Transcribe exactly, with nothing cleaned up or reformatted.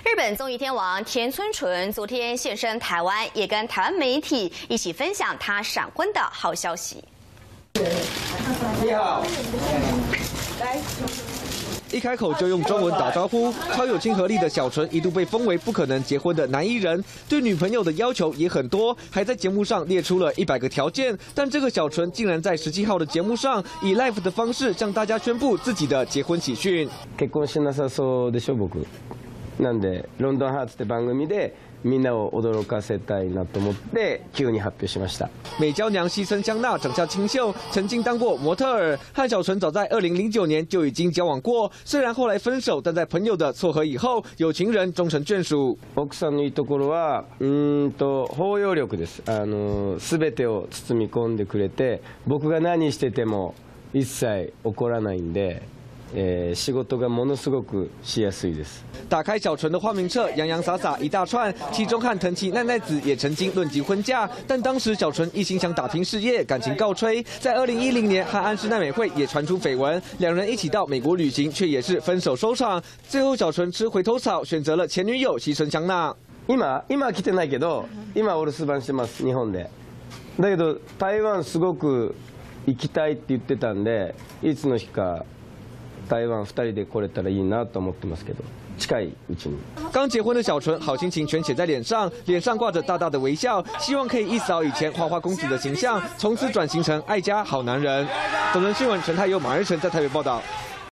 日本综艺天王田村淳昨天现身台湾，也跟台湾媒体一起分享他闪婚的好消息。 你好， 来。 一开口就用中文打招呼，超有亲和力的小纯一度被封为不可能结婚的男艺人，对女朋友的要求也很多，还在节目上列出了一百个条件。但这个小纯竟然在十七号的节目上以 live 的方式向大家宣布自己的结婚喜讯。 結婚しなさそうでしょ僕。なんでロンドンハーツって番組で。 みんなを驚かせたいなと思って急に発表しました。 美娇娘西村香娜长相清秀，曾经当过模特儿，和小纯早在二零零九年就已经交往过。虽然后来分手，但在朋友的撮合以后，有情人终成眷属。 奥さんのいいところはうーんと包容力です。あのすべてを包み込んでくれて、僕が何してても一切怒らないんで。 呃，仕事がものすごくしやすいです。 打开小纯的花名册，洋洋洒洒一大串，其中和藤崎奈奈子也曾经论及婚嫁，但当时小纯一心想打拼事业，感情告吹。在二零一零年和安室奈美惠也传出绯闻，两人一起到美国旅行，却也是分手收场。最后小纯吃回头草，选择了前女友西村香奈。 今今は来てないけど、今お留守番してます日本で。だけど台湾すごく行きたいって言ってたんで、いつの日か。 台湾二人で来れたらいいなと思ってますけど、近いうちに。 刚结婚的小纯，好心情全写在脸上，脸上挂着大大的微笑，希望可以一扫以前花花公子的形象，从此转型成爱家好男人。早晨新闻陈泰佑、马日成在台北报道。